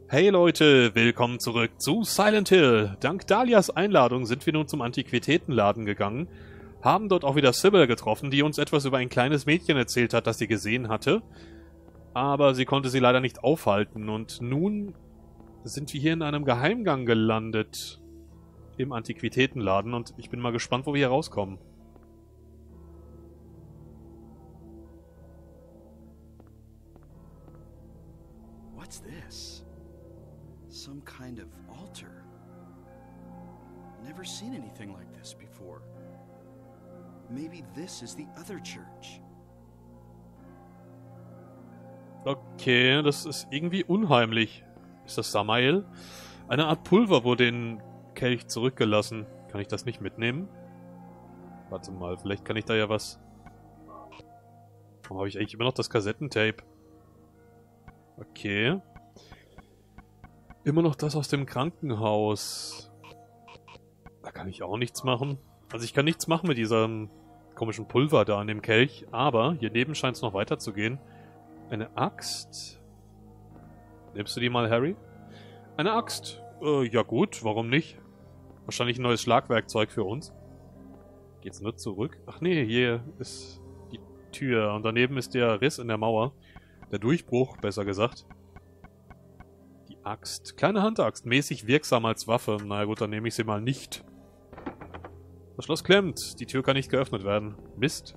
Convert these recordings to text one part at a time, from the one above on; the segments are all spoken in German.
Hey Leute, willkommen zurück zu Silent Hill. Dank Dalias Einladung sind wir nun zum Antiquitätenladen gegangen, haben dort auch wieder Sybil getroffen, die uns etwas über ein kleines Mädchen erzählt hat, das sie gesehen hatte. Aber sie konnte sie leider nicht aufhalten und nun sind wir hier in einem Geheimgang gelandet im Antiquitätenladen und ich bin mal gespannt, wo wir hier rauskommen. What's this? Some kind of altar. Never seen anything like this before. Maybe this is the other church. Okay, das ist irgendwie unheimlich. Ist das Samael? Eine Art Pulver wurde in Kelch zurückgelassen. Kann ich das nicht mitnehmen? Warte mal, vielleicht kann ich da ja was... Warum habe ich eigentlich immer noch das Kassettentape? Okay. Immer noch das aus dem Krankenhaus. Da kann ich auch nichts machen. Also ich kann nichts machen mit diesem komischen Pulver da an dem Kelch, aber hier neben scheint es noch weiterzugehen. Eine Axt. Nimmst du die mal, Harry? Eine Axt. Ja gut, warum nicht? Wahrscheinlich ein neues Schlagwerkzeug für uns. Geht's nur zurück? Ach nee, hier ist die Tür und daneben ist der Riss in der Mauer. Der Durchbruch, besser gesagt. Die Axt. Kleine Handaxt, mäßig wirksam als Waffe. Na ja gut, dann nehme ich sie mal nicht. Das Schloss klemmt. Die Tür kann nicht geöffnet werden. Mist.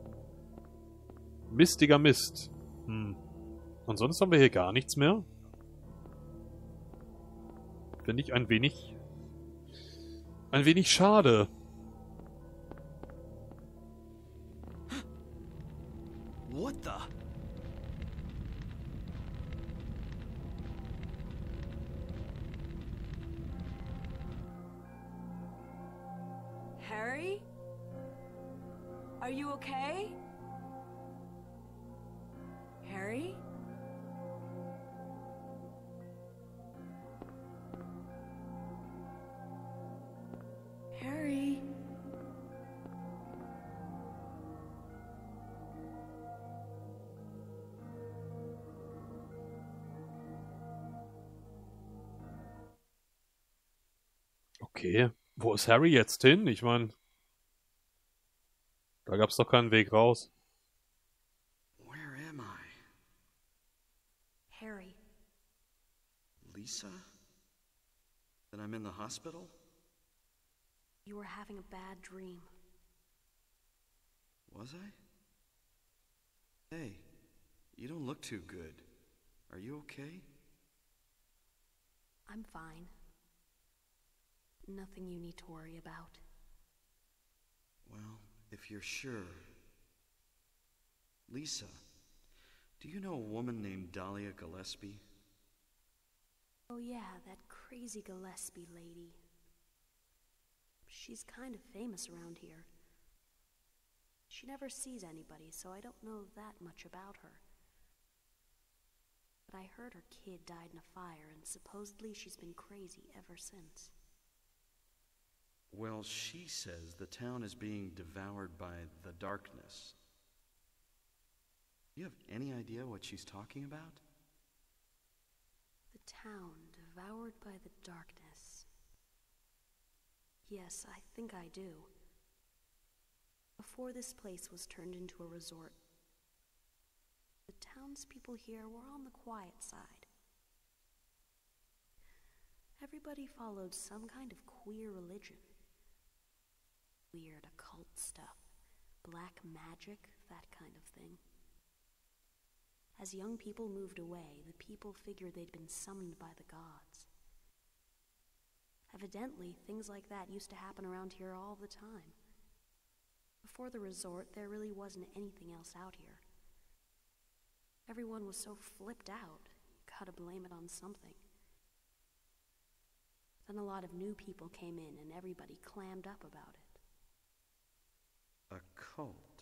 Mistiger Mist. Und sonst haben wir hier gar nichts mehr. Finde ich ein wenig schade. What the? Harry? Are you okay? Harry? Harry? Okay. Wo ist Harry jetzt hin? Ich meine, da gab's doch keinen Weg raus. Where am I? Harry. Lisa? Then I'm in the hospital? You were having a bad dream. Was I? Hey, you don't look too good. Are you okay? I'm fine. Nothing you need to worry about. Well, if you're sure. Lisa, do you know a woman named Dahlia Gillespie? Oh yeah, that crazy Gillespie lady. She's kind of famous around here. She never sees anybody, so I don't know that much about her. But I heard her kid died in a fire, and supposedly she's been crazy ever since. Well, she says the town is being devoured by the darkness. Do you have any idea what she's talking about? The town devoured by the darkness. Yes, I think I do. Before this place was turned into a resort, the townspeople here were on the quiet side. Everybody followed some kind of queer religion. Weird occult stuff, black magic, that kind of thing. As young people moved away, the people figured they'd been summoned by the gods. Evidently, things like that used to happen around here all the time. Before the resort, there really wasn't anything else out here. Everyone was so flipped out, gotta blame it on something. Then a lot of new people came in and everybody clammed up about it. A cult.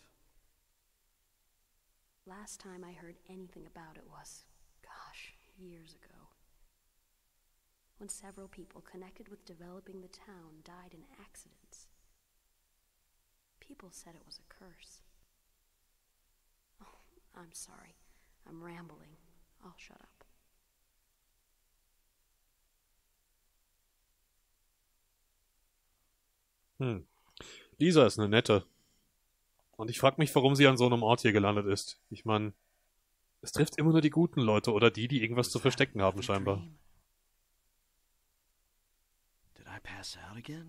Last time I heard anything about it was, gosh, years ago. When several people connected with developing the town died in accidents. People said it was a curse. Oh, I'm sorry. I'm rambling. I'll shut up. Lisa ist eine nette. Und ich frage mich, warum sie an so einem Ort hier gelandet ist. Ich meine, es trifft immer nur die guten Leute oder die, die irgendwas zu verstecken haben, scheinbar. Did I pass out again?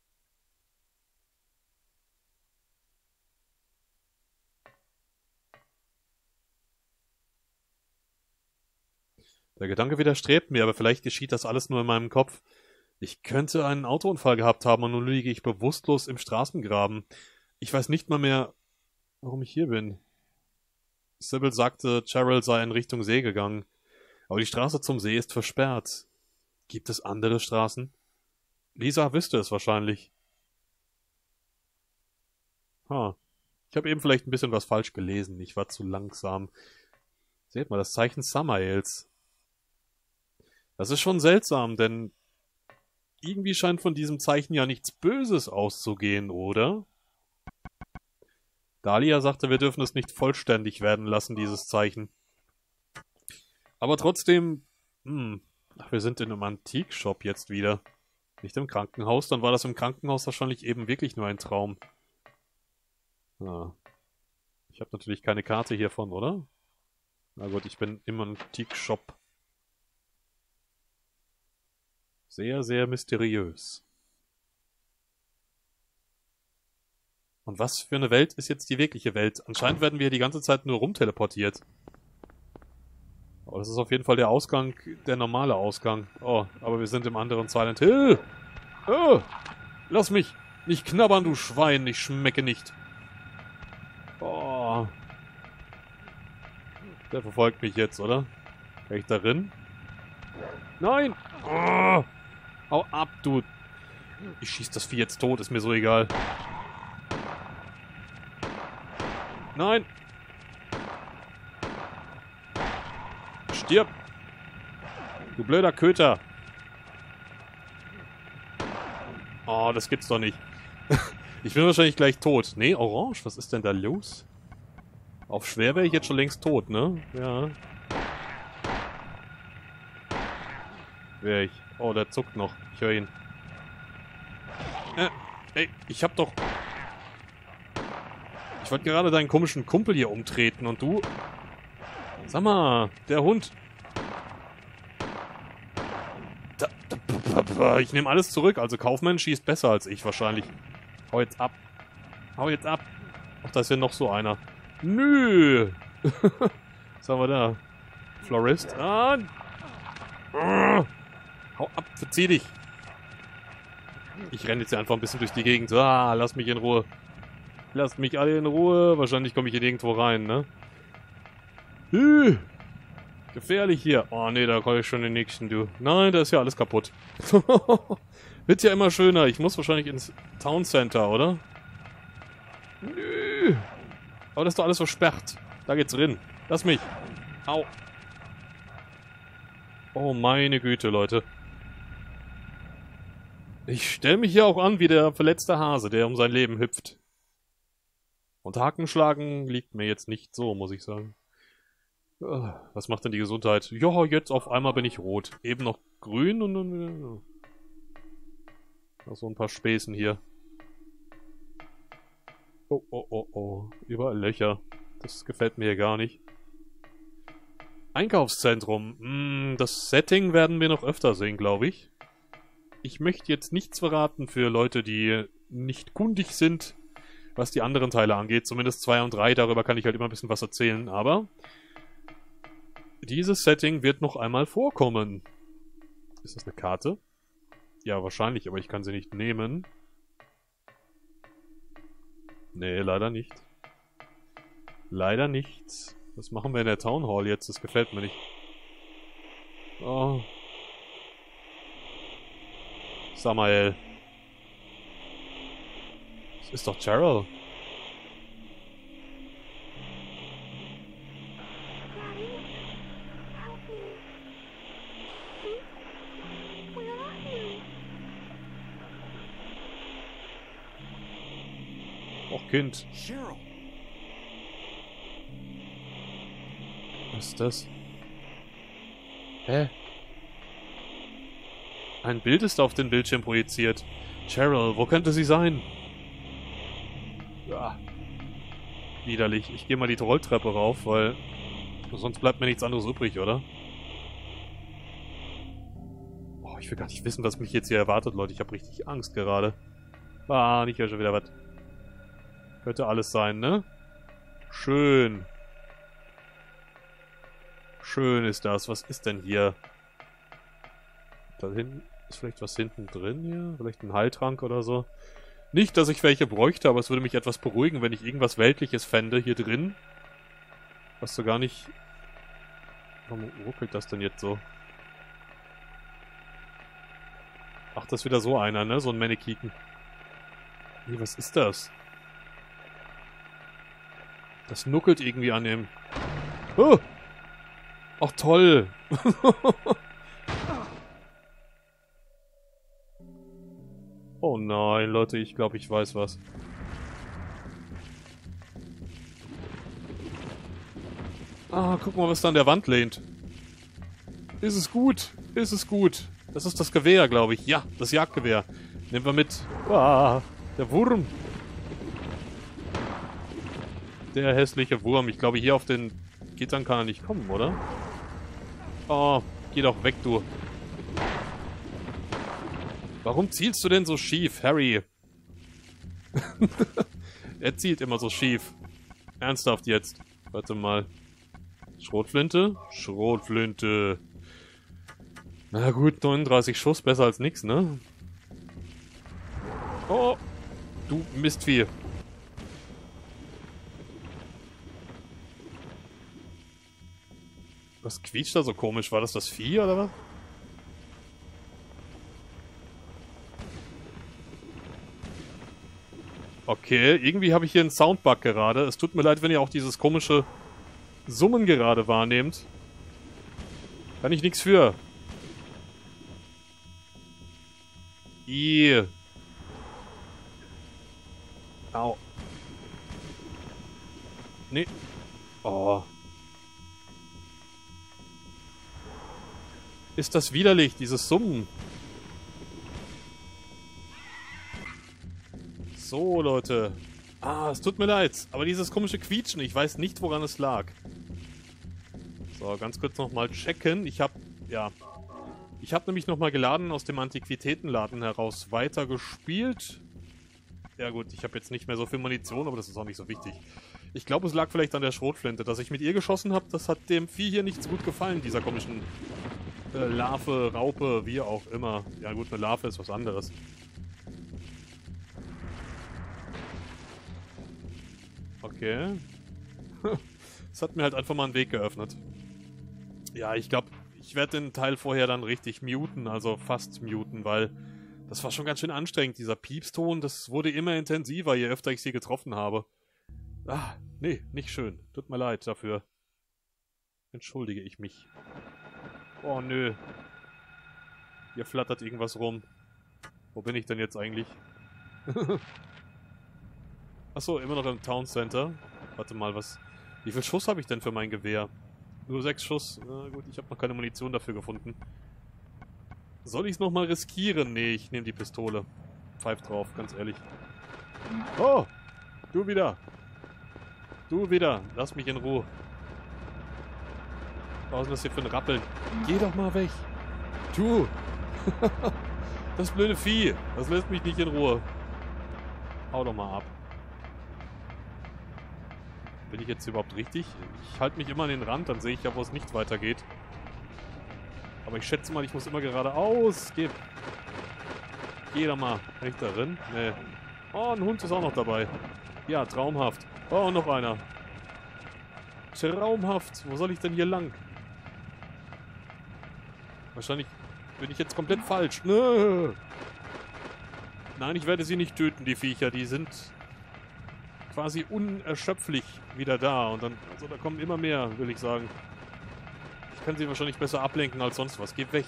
Der Gedanke widerstrebt mir, aber vielleicht geschieht das alles nur in meinem Kopf. Ich könnte einen Autounfall gehabt haben und nun liege ich bewusstlos im Straßengraben. Ich weiß nicht mal mehr, warum ich hier bin. Sybil sagte, Cheryl sei in Richtung See gegangen. Aber die Straße zum See ist versperrt. Gibt es andere Straßen? Lisa wüsste es wahrscheinlich. Ich habe eben vielleicht ein bisschen was falsch gelesen. Ich war zu langsam. Seht mal, das Zeichen Samaels. Das ist schon seltsam, denn irgendwie scheint von diesem Zeichen ja nichts Böses auszugehen, oder? Dahlia sagte, wir dürfen es nicht vollständig werden lassen, dieses Zeichen. Aber trotzdem, wir sind in einem Antikshop jetzt wieder. Nicht im Krankenhaus, dann war das im Krankenhaus wahrscheinlich eben wirklich nur ein Traum. Ich habe natürlich keine Karte hiervon, oder? Na gut, ich bin im Antikshop. Sehr, sehr mysteriös. Und was für eine Welt ist jetzt die wirkliche Welt? Anscheinend werden wir die ganze Zeit nur rumteleportiert. Oh, das ist auf jeden Fall der Ausgang, der normale Ausgang. Oh, aber wir sind im anderen Silent Hill. Oh, lass mich nicht knabbern, du Schwein. Ich schmecke nicht. Oh. Der verfolgt mich jetzt, oder? Kann ich da rein? Nein! Oh. Hau ab, du. Ich schieß das Vieh jetzt tot, ist mir so egal. Nein! Stirb! Du blöder Köter! Oh, das gibt's doch nicht. Ich bin wahrscheinlich gleich tot. Nee, Orange, was ist denn da los? Auf schwer wäre ich jetzt schon längst tot, ne? Ja. Wäre ich. Oh, der zuckt noch. Ich höre ihn. Ey, ich hab doch... Ich wollte gerade deinen komischen Kumpel hier umtreten und du... Sag mal, der Hund. Ich nehme alles zurück. Also Kaufmann schießt besser als ich wahrscheinlich. Hau jetzt ab. Hau jetzt ab. Ach, da ist ja noch so einer. Nö. Was haben wir da? Florist. Hau ab, verzieh dich. Ich renne jetzt hier einfach ein bisschen durch die Gegend. Lass mich in Ruhe. Lasst mich alle in Ruhe. Wahrscheinlich komme ich hier irgendwo rein, ne? Gefährlich hier. Oh ne, da komme ich schon den nächsten, du. Nein, da ist ja alles kaputt. Wird ja immer schöner. Ich muss wahrscheinlich ins Town Center, oder? Nö. Aber das ist doch alles versperrt. Da geht's rein. Lass mich. Au. Oh meine Güte, Leute. Ich stelle mich hier auch an wie der verletzte Hase, der um sein Leben hüpft. Und Hakenschlagen liegt mir jetzt nicht so, muss ich sagen. Was macht denn die Gesundheit? Ja, jetzt auf einmal bin ich rot. Eben noch grün und dann wieder... Noch so ein paar Späßen hier. Oh, oh, oh, oh. Überall Löcher. Das gefällt mir hier gar nicht. Einkaufszentrum. Das Setting werden wir noch öfter sehen, glaube ich. Ich möchte jetzt nichts verraten für Leute, die nicht kundig sind, was die anderen Teile angeht. Zumindest 2 und 3, darüber kann ich halt immer ein bisschen was erzählen. Aber dieses Setting wird noch einmal vorkommen. Ist das eine Karte? Ja, wahrscheinlich, aber ich kann sie nicht nehmen. Nee, leider nicht. Leider nicht. Was machen wir in der Town Hall jetzt? Das gefällt mir nicht. Oh. Samael. Das ist doch Cheryl. Och, Kind. Cheryl. Was ist das? Hä? Ein Bild ist auf den Bildschirm projiziert. Cheryl, wo könnte sie sein? Ja. Widerlich. Ich gehe mal die Rolltreppe rauf, weil sonst bleibt mir nichts anderes übrig, oder? Oh, ich will gar nicht wissen, was mich jetzt hier erwartet, Leute. Ich habe richtig Angst gerade. Ah, nicht schon wieder was. Könnte alles sein, ne? Schön. Schön ist das. Was ist denn hier? Da hinten ist vielleicht was hinten drin hier? Vielleicht ein Heiltrank oder so? Nicht, dass ich welche bräuchte, aber es würde mich etwas beruhigen, wenn ich irgendwas Weltliches fände hier drin. Was so gar nicht... Warum ruckelt das denn jetzt so? Ach, das ist wieder so einer, ne? So ein Mannequin. Nee, was ist das? Das nuckelt irgendwie an dem... Oh! Ach, toll! Oh nein, Leute, ich glaube, ich weiß was. Ah, guck mal, was da an der Wand lehnt. Ist es gut? Ist es gut? Das ist das Gewehr, glaube ich. Ja, das Jagdgewehr. Nehmen wir mit. Ah, der Wurm. Der hässliche Wurm. Ich glaube, hier auf den Gittern kann er nicht kommen, oder? Oh, geh doch weg, du. Warum zielst du denn so schief, Harry? Er zielt immer so schief. Ernsthaft jetzt. Warte mal. Schrotflinte? Schrotflinte. Na gut, 39 Schuss, besser als nix, ne? Oh, du Mistvieh. Was quietscht da so komisch? War das Vieh, oder was? Okay, irgendwie habe ich hier einen Soundbug gerade. Es tut mir leid, wenn ihr auch dieses komische Summen gerade wahrnehmt. Kann ich nichts für. Ih. Au. Nee. Oh. Ist das widerlich, dieses Summen. So, Leute. Ah, es tut mir leid. Aber dieses komische Quietschen, ich weiß nicht, woran es lag. So, ganz kurz nochmal checken. Ich habe nämlich nochmal geladen aus dem Antiquitätenladen heraus weitergespielt. Ja gut, ich habe jetzt nicht mehr so viel Munition, aber das ist auch nicht so wichtig. Ich glaube, es lag vielleicht an der Schrotflinte. Dass ich mit ihr geschossen habe, das hat dem Vieh hier nicht so gut gefallen, dieser komischen Larve, Raupe, wie auch immer. Ja gut, eine Larve ist was anderes. Okay. Das hat mir halt einfach mal einen Weg geöffnet. Ja, ich glaube, ich werde den Teil vorher dann richtig muten, also fast muten, weil das war schon ganz schön anstrengend, dieser Piepston. Das wurde immer intensiver, je öfter ich sie getroffen habe. Ah, nee, nicht schön. Tut mir leid dafür. Entschuldige ich mich. Oh, nö. Hier flattert irgendwas rum. Wo bin ich denn jetzt eigentlich? Achso, immer noch im Town Center. Warte mal, was... Wie viel Schuss habe ich denn für mein Gewehr? Nur 6 Schuss. Na gut, ich habe noch keine Munition dafür gefunden. Soll ich es nochmal riskieren? Nee, ich nehme die Pistole. Pfeif drauf, ganz ehrlich. Oh! Du wieder! Du wieder! Lass mich in Ruhe. Was ist das hier für ein Rappeln? Geh doch mal weg! Du! Das blöde Vieh! Das lässt mich nicht in Ruhe. Hau doch mal ab. Bin ich jetzt überhaupt richtig? Ich halte mich immer an den Rand, dann sehe ich ja, wo es nicht weitergeht. Aber ich schätze mal, ich muss immer geradeaus. Geh doch mal. Bin ich darin? Nee. Oh, ein Hund ist auch noch dabei. Ja, traumhaft. Oh, noch einer. Traumhaft. Wo soll ich denn hier lang? Wahrscheinlich bin ich jetzt komplett falsch. Nö. Nein, ich werde sie nicht töten, die Viecher. Die sind quasi unerschöpflich wieder da. Und dann, also da kommen immer mehr, will ich sagen. Ich kann sie wahrscheinlich besser ablenken als sonst was. Geh weg.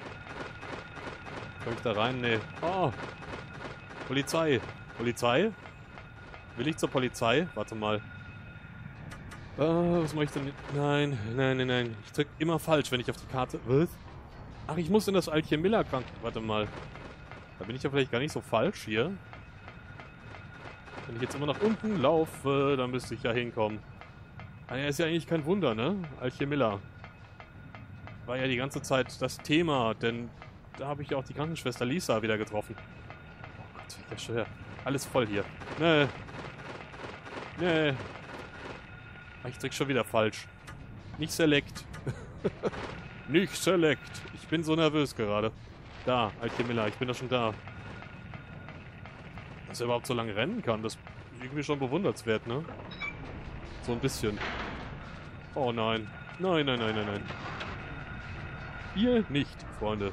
Komm ich da rein? Nee. Oh. Polizei. Polizei? Will ich zur Polizei? Warte mal. Was mache ich denn? Nein. Ich drücke immer falsch, wenn ich auf die Karte... Was? Ach, ich muss in das Alchemilla-Krankenhaus... Warte mal. Da bin ich ja vielleicht gar nicht so falsch hier. Wenn ich jetzt immer nach unten laufe, dann müsste ich ja hinkommen. Ah ja, ist ja eigentlich kein Wunder, ne? Alchemilla. War ja die ganze Zeit das Thema, denn da habe ich ja auch die Krankenschwester Lisa wieder getroffen. Oh Gott, der schwer. Alles voll hier. Nee. Nee. Ich drück schon wieder falsch. Nicht Select. Nicht Select. Ich bin so nervös gerade. Da, Alchemilla, ich bin da schon da. Dass er überhaupt so lange rennen kann, das ist irgendwie schon bewundernswert, ne? So ein bisschen. Oh nein. Nein, nein, nein, nein, nein. Hier nicht, Freunde.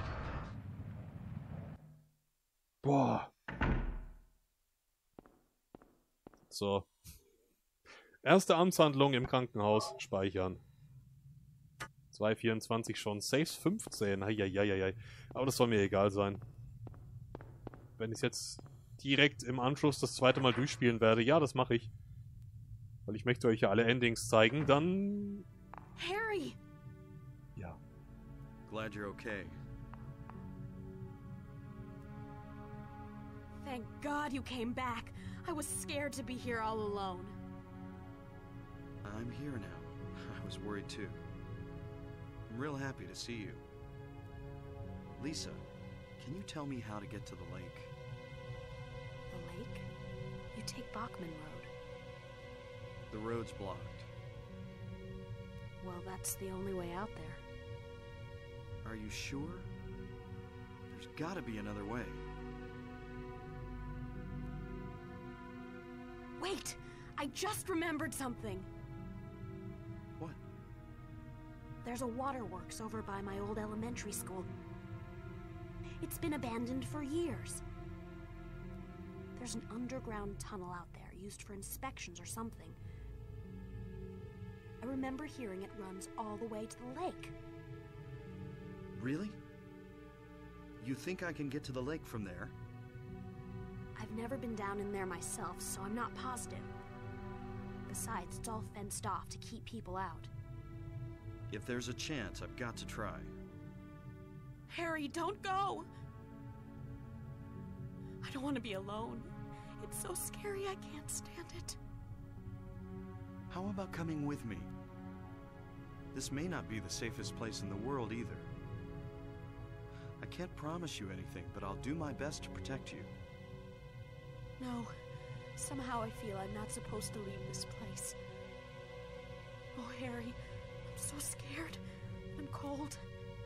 Boah. So. Erste Amtshandlung im Krankenhaus. Speichern. 2,24 schon. Saves 15. Heieieiei. Aber das soll mir egal sein. Wenn ich jetzt direkt im Anschluss das zweite Mal durchspielen werde, ja, das mache ich. Weil ich möchte euch ja alle Endings zeigen, dann... Harry! Ja. Glad you're okay. Thank God you came back. I was scared to be here all alone. I'm here now. I was worried too. I'm real happy to see you. Lisa, can you tell me how to get to the lake? The lake? You take Bachman Road. The road's blocked. Well, that's the only way out there. Are you sure? There's gotta be another way. Wait! I just remembered something. What? There's a waterworks over by my old elementary school. It's been abandoned for years. There's an underground tunnel out there, used for inspections or something. I remember hearing it runs all the way to the lake. Really? You think I can get to the lake from there? I've never been down in there myself, so I'm not positive. Besides, it's all fenced off to keep people out. If there's a chance, I've got to try. Harry, don't go! I don't want to be alone. It's so scary, I can't stand it. How about coming with me? This may not be the safest place in the world either. I can't promise you anything, but I'll do my best to protect you. No. Somehow I feel I'm not supposed to leave this place. Oh, Harry, I'm so scared. I'm cold.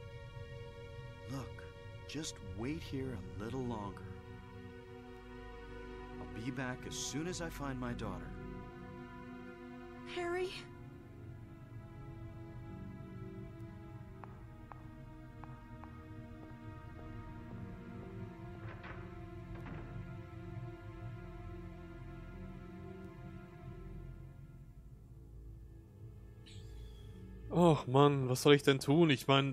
Look, just wait here a little longer. I'll be back as soon as I find my daughter. Harry? Och Mann, was soll ich denn tun? Ich meine,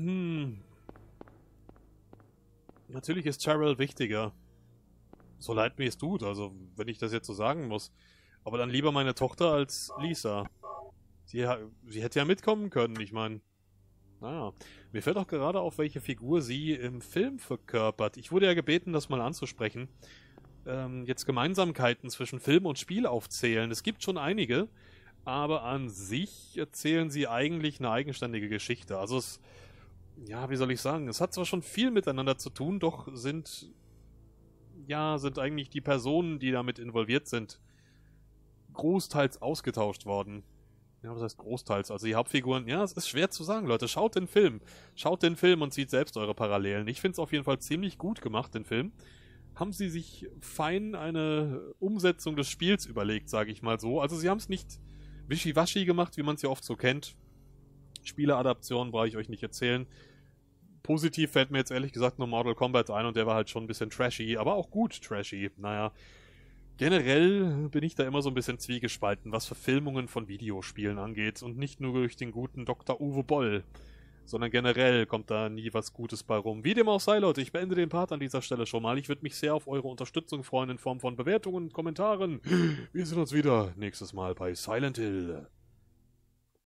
natürlich ist Cheryl wichtiger. So leid mir es tut, also wenn ich das jetzt so sagen muss. Aber dann lieber meine Tochter als Lisa. Sie hätte ja mitkommen können, ich meine. Naja, mir fällt auch gerade auf, welche Figur sie im Film verkörpert. Ich wurde ja gebeten, das mal anzusprechen. Jetzt Gemeinsamkeiten zwischen Film und Spiel aufzählen. Es gibt schon einige, aber an sich erzählen sie eigentlich eine eigenständige Geschichte. Also es, ja, wie soll ich sagen, es hat zwar schon viel miteinander zu tun, doch sind eigentlich die Personen, die damit involviert sind, großteils ausgetauscht worden. Ja, was heißt großteils? Also die Hauptfiguren, ja, es ist schwer zu sagen, Leute. Schaut den Film. Schaut den Film und seht selbst eure Parallelen. Ich finde es auf jeden Fall ziemlich gut gemacht, den Film. Haben sie sich fein eine Umsetzung des Spiels überlegt, sage ich mal so. Also sie haben es nicht wischiwaschi gemacht, wie man es ja oft so kennt. Spieleadaption brauche ich euch nicht erzählen. Positiv fällt mir jetzt ehrlich gesagt nur Mortal Kombat ein und der war halt schon ein bisschen trashy, aber auch gut trashy. Naja, generell bin ich da immer so ein bisschen zwiegespalten, was Verfilmungen von Videospielen angeht und nicht nur durch den guten Dr. Uwe Boll, sondern generell kommt da nie was Gutes bei rum. Wie dem auch sei, Leute, ich beende den Part an dieser Stelle schon mal. Ich würde mich sehr auf eure Unterstützung freuen in Form von Bewertungen und Kommentaren. Wir sehen uns wieder nächstes Mal bei Silent Hill.